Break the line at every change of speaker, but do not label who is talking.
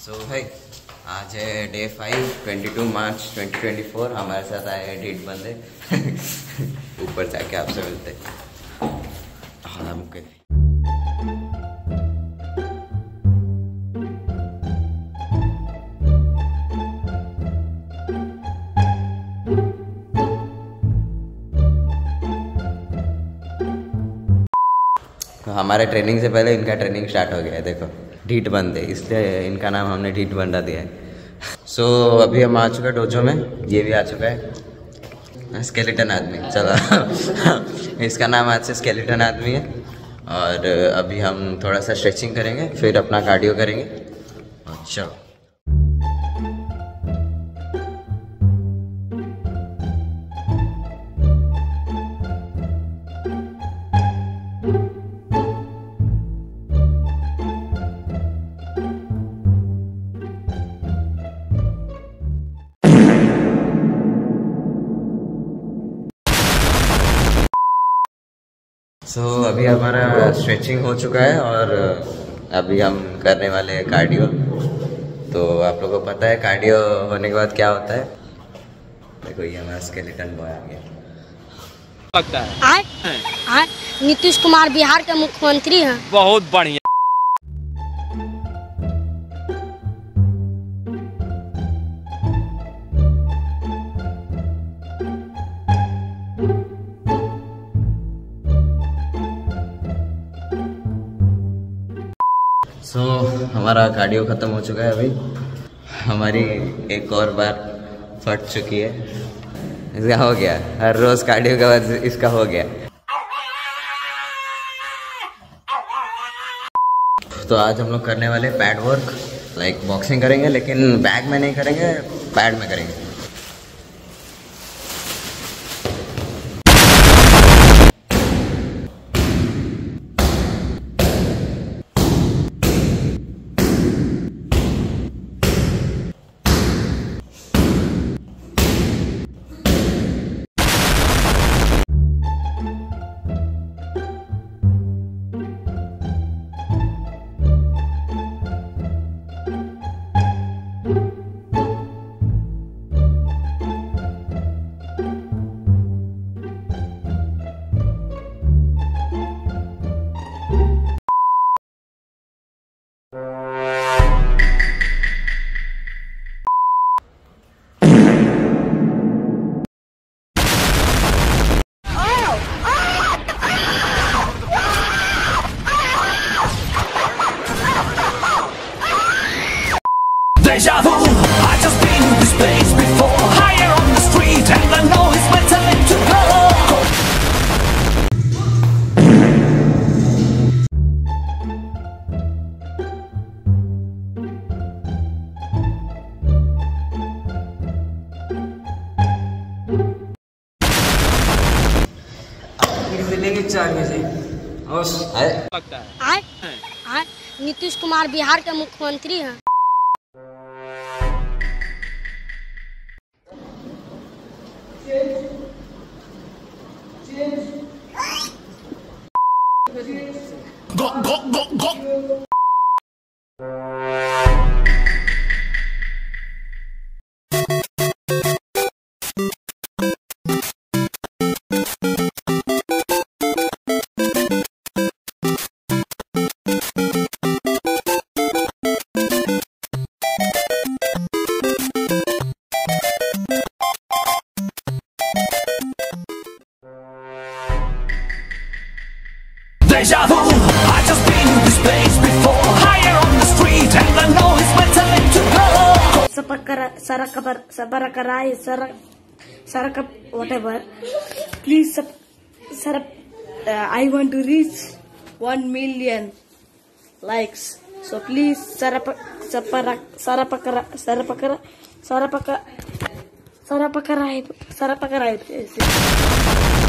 सो भाई आज है डे 5 22 मार्च 2024। हमारे साथ आए डेट बंदे ऊपर जाके आपसे मिलते हाँ मुझे हमारे ट्रेनिंग से पहले इनका ट्रेनिंग स्टार्ट हो गया है। देखो ढीठ बंदे, इसलिए इनका नाम हमने ढीठ बंदा दिया है। सो अभी हम आ चुका है डोजो में, ये भी आ चुका है स्केलेटन आदमी। चलो इसका नाम आज से स्केलेटन आदमी है। और अभी हम थोड़ा सा स्ट्रेचिंग करेंगे, फिर अपना कार्डियो करेंगे। अच्छा अभी हमारा स्ट्रेचिंग हो चुका है और अभी हम करने वाले हैं कार्डियो। तो आप लोगों को पता है कार्डियो होने के बाद क्या होता है। देखो ये हमारा स्केलेटन बॉय आ गया।
लगता है
नीतीश कुमार बिहार के मुख्यमंत्री हैं।
बहुत बढ़िया।
हमारा कार्डियो ख़त्म हो चुका है। अभी हमारी एक और बार फट चुकी है। इसका हो गया, हर रोज़ कार्डियो के बाद इसका हो गया। तो आज हम लोग करने वाले पैड वर्क, लाइक बॉक्सिंग करेंगे, लेकिन बैग में नहीं करेंगे, पैड में करेंगे।
Deja vu, I just been in this place before. Higher on the street and I know it's my time to go.
मिलेंगे 4 बजे। लगता है
नीतीश कुमार बिहार के मुख्यमंत्री हैं।
Go, go, go, go. Deja vu, I just been in this place before. Higher on the street and I know it's my time to go.
Whatever. Please, I want to reach 1 million likes. So please, sarapakara.